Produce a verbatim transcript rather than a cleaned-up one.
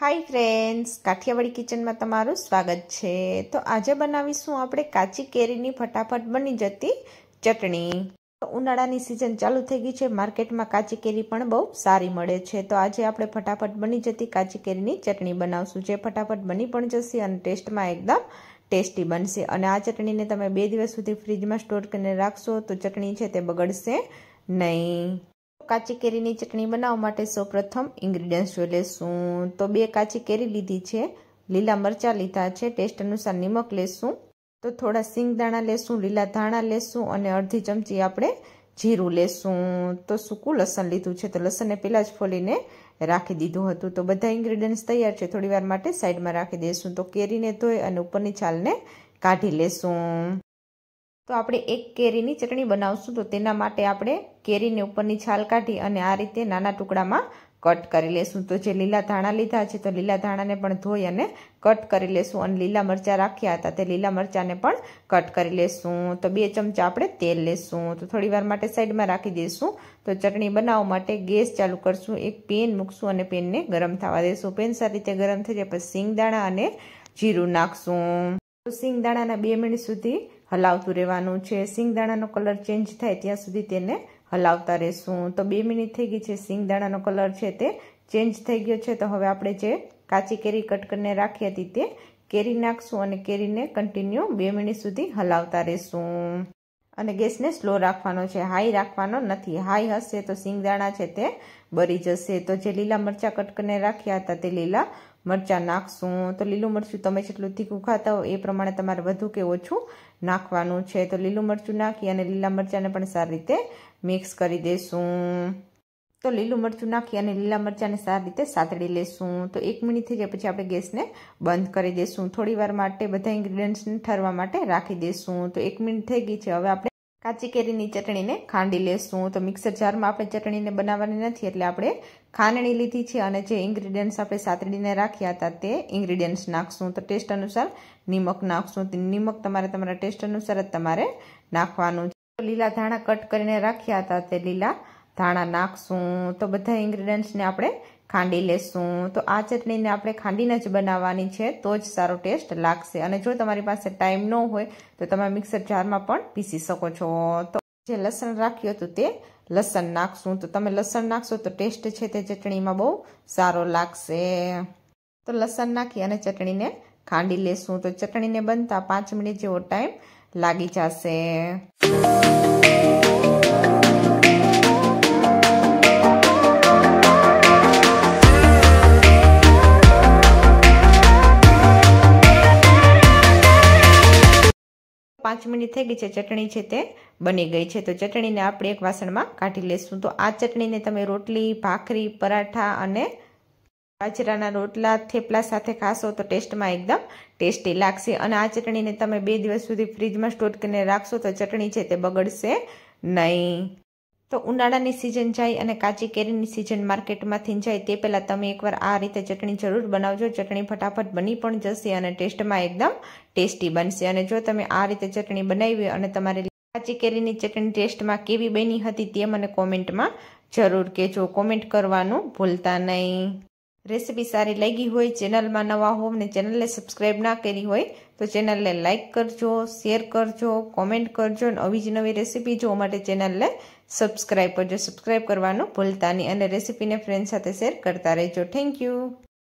Hi friends, Kathiawadi kitchen में तमारू स्वागत है। तो आज बनावीशुं आपणे काची केरीनी फटाफट बनी जती चटणी। तो उनाळानी सीजन चालू थई गई छे, मार्केट में काची केरी पण बहु सारी मळे छे। तो आज आपणे फटाफट बनी जती काची केरीनी चटणी बनावशुं, जे फटाफट बनी पण जशे अने टेस्ट में एकदम टेस्टी बनशे। अने आ चटणीने तमे बे दिवस सुधी फ्रीज में स्टोर करीने राखशो तो चटणी छे ते बगड़शे नहीं। काची केरीनी चटणी बनाववा माटे सौ प्रथम इंग्रेडिएंट्स जोई लेशुं। तो बे काची केरी लीधी छे, लीला मरचा लीधा छे, टेस्ट अनुसार निमक लेशुं, तो थोड़ा सींगदाणा लेशुं, लीला धाणा लेशुं अने अर्धी चमची आपणे जीरुं लेशुं। तो सूकું लसण लीधुं छे, तो लसणने पहेला ज फोलीने राखी दीधुं हतुं। तो बधा इंग्रेडिएंट्स तैयार छे, थोड़ीवार माटे साइडमां राखी देशुं। तो केरीने धोई अने उपरनी छालने काढी लेशुं। तो आपणे एक केरीनी चटणी बनावशुं, तो तेना माटे आपणे केरीने उपरनी छाल काढी अने आ रीते नाना टुकडामां कट करी लेशुं। तो जे लीला धाणा लीधा छे तो लीला धाणाने पण धोई अने कट करी लेशुं अने लीला मरचा राख्या हता ते लीला मरचाने पण कट करी लेशुं। तो बे चमचा आपणे तेल लेशुं, तो थोड़ीवार माटे साइडमां राखी देशुं। तो चटणी बनाववा माटे गैस चालू करशुं, एक पेन मूकशुं अने पेनने गरम थवा देशुं। पेन सारी रीते गरम थई जाय पछी सींगदाणा अने जीरुं नाखशुं। तो सींगदाणाना बे मिनिट सुधी हलावतुं रहेवानुं छे। सींगदाणानो कलर चेन्ज थाय त्यां सुधी तेने हलावता रहेशुं। तो बे मिनिट थई गई छे, सींगदाणानो कलर छे ते चेन्ज थई गयो छे। तो हवे आपणे जे काची केरी कट करीने राखी हती ते केरी नाखशुं अने केरीने कंटीन्यू बे मिनिट सुधी हलावता रहेशुं। अने गैसने स्लो राखवानो छे, हाई राखवानो नथी। हाई हशे तो सींगदाणा छे ते बरी जशे। तो जे लीला मरचा कट करीने राख्या हता ते लीला मरचा नाखशुं। तो लीलू मरचुं तमे जेटલું तीखું खाता हो ए प्रमाणे तमारे વધુ કે ઓછું નાખવાનું છે। તો લીલું મરચું નાખી અને લીલા મરચાને પણ સારી રીતે મિક્સ કરી દેશું। તો લીલું મરચું નાખી અને લીલા મરચાને સારી રીતે સાતળી લેશું। તો એક મિનિટ થઈ જાય પછી આપણે ગેસને બંધ કરી દેશું। થોડી વાર માટે બધા ઇન્ગ્રેડિયન્ટ્સને ઠરવા માટે રાખી દેશું। તો એક મિનિટ થઈ ગઈ છે, હવે આપણે કાચી કેરીની ચટણીને ખાંડી લેશું। તો મિક્સર જારમાં આપણે ચટણીને બનાવવાની નથી એટલે આપણે ખાંડણી લીધી છે અને જે ઇન્ગ્રેડિયન્ટ્સ આપણે સાતડીને રાખ્યા હતા તે ઇન્ગ્રેડિયન્ટ્સ નાખશું। તો ટેસ્ટ અનુસાર નિમક નાખશું। તો નિમક તમારે તમારા ટેસ્ટ અનુસાર જ તમારે નાખવાનું છે। લીલા ધાણા કટ કરીને રાખ્યા હતા તે લીલા ધાણા નાખશું। તો બધા ઇન્ગ્રેડિયન્ટ્સને આપણે ખાંડી લેશું। તો આ ચટણીને આપણે ખાંડીને જ બનાવવાની છે તો જ સારો ટેસ્ટ લાગશે। અને જો તમારી પાસે ટાઈમ ન હોય તો તમે મિક્સર જારમાં પણ પીસી શકો છો। તો જે લસણ રાખ્યું હતું તે લસણ નાખશું। તો તમે લસણ નાખશો તો ટેસ્ટ છે તે ચટણીમાં બહુ સારો લાગશે। તો લસણ નાખી અને ચટણીને ખાંડી લેશું। તો ચટણીને બનતા પાંચ મિનિટ જેવો ટાઈમ લાગી જશે। પાંચ મિનિટ થઈ ગઈ છે, ચટણી છે તે બની ગઈ છે। તો ચટણીને આપણે એક વાસણમાં કાઢી લેશું। તો આ ચટણીને તમે રોટલી, ભાખરી, પરાઠા અને બાજરાના રોટલા, થેપલા સાથે ખાશો તો ટેસ્ટમાં એકદમ ટેસ્ટી લાગશે। અને આ ચટણીને તમે બે દિવસ સુધી ફ્રીજમાં સ્ટોર કરીને રાખશો તો ચટણી છે તે બગડશે નહીં। તો ઉનાળાની સિઝન જાય અને કાચી કેરીની સિઝન માર્કેટમાંથી જાય તે પહેલાં તમે એકવાર આ રીતે ચટણી જરૂર બનાવજો। ચટણી ફટાફટ બની પણ જશે અને ટેસ્ટમાં એકદમ ટેસ્ટી બનશે। અને જો તમે આ રીતે ચટણી બનાવી અને તમારી કાચી કેરીની ચટણી ટેસ્ટમાં કેવી બની હતી તે મને કોમેન્ટમાં જરૂર કહેજો। કોમેન્ટ કરવાનું ભૂલતા નહીં। રેસીપી સારી લાગી હોય, ચેનલમાં નવા હો અને ચેનલને સબસ્ક્રાઈબ ના કરી હોય તો ચેનલને લાઇક કરજો, શેર કરજો, કોમેન્ટ કરજો અને આવી જ નવી રેસીપી જોવા માટે ચેનલને સબસ્ક્રાઈબ કરજો। સબસ્ક્રાઈબ કરવાનું ભૂલતા નહીં અને રેસીપીને ફ્રેન્ડ સાથે શેર કરતા રહેજો। Thank you.